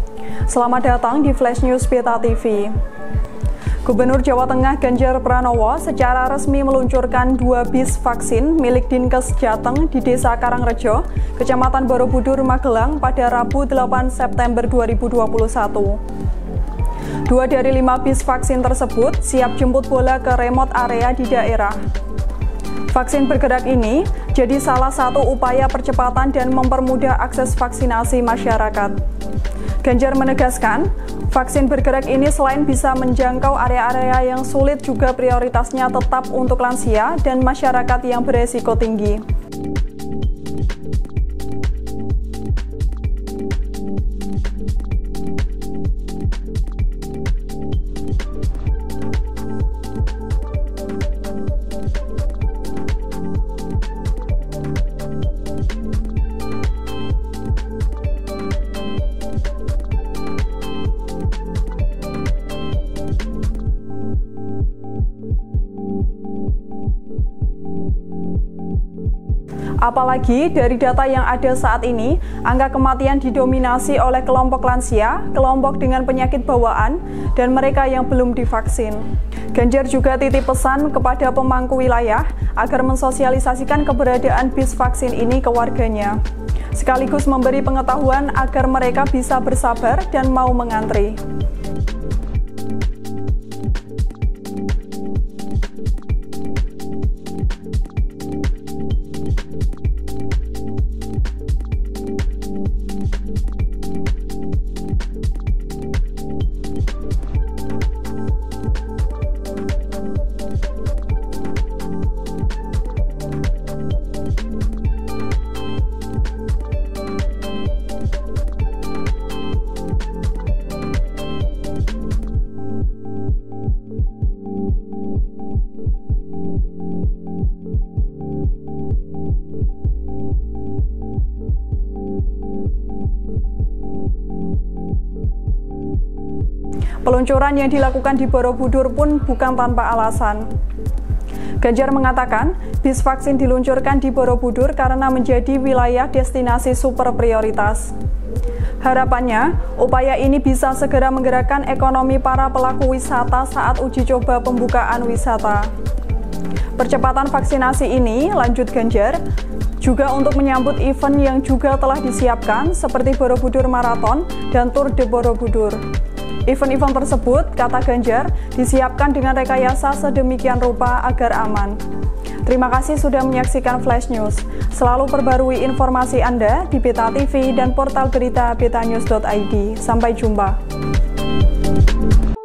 Selamat datang di Flash News Beta TV. Gubernur Jawa Tengah Ganjar Pranowo secara resmi meluncurkan 2 bis vaksin milik Dinkes Jateng di Desa Karangrejo, Kecamatan Borobudur, Magelang pada Rabu 8 September 2021. 2 dari 5 bis vaksin tersebut siap jemput bola ke remote area di daerah. Vaksin bergerak ini jadi salah satu upaya percepatan dan mempermudah akses vaksinasi masyarakat. Ganjar menegaskan, vaksin bergerak ini selain bisa menjangkau area-area yang sulit juga prioritasnya tetap untuk lansia dan masyarakat yang beresiko tinggi. Apalagi dari data yang ada saat ini, angka kematian didominasi oleh kelompok lansia, kelompok dengan penyakit bawaan, dan mereka yang belum divaksin. Ganjar juga titip pesan kepada pemangku wilayah agar mensosialisasikan keberadaan bis vaksin ini ke warganya, sekaligus memberi pengetahuan agar mereka bisa bersabar dan mau mengantri. Peluncuran yang dilakukan di Borobudur pun bukan tanpa alasan. Ganjar mengatakan, bis vaksin diluncurkan di Borobudur karena menjadi wilayah destinasi super prioritas. Harapannya, upaya ini bisa segera menggerakkan ekonomi para pelaku wisata saat uji coba pembukaan wisata. Percepatan vaksinasi ini, lanjut Ganjar, juga untuk menyambut event yang juga telah disiapkan seperti Borobudur Marathon dan Tour de Borobudur. Event-event tersebut, kata Ganjar, disiapkan dengan rekayasa sedemikian rupa agar aman. Terima kasih sudah menyaksikan Flash News. Selalu perbarui informasi Anda di Beta TV dan portal berita betanews.id. Sampai jumpa.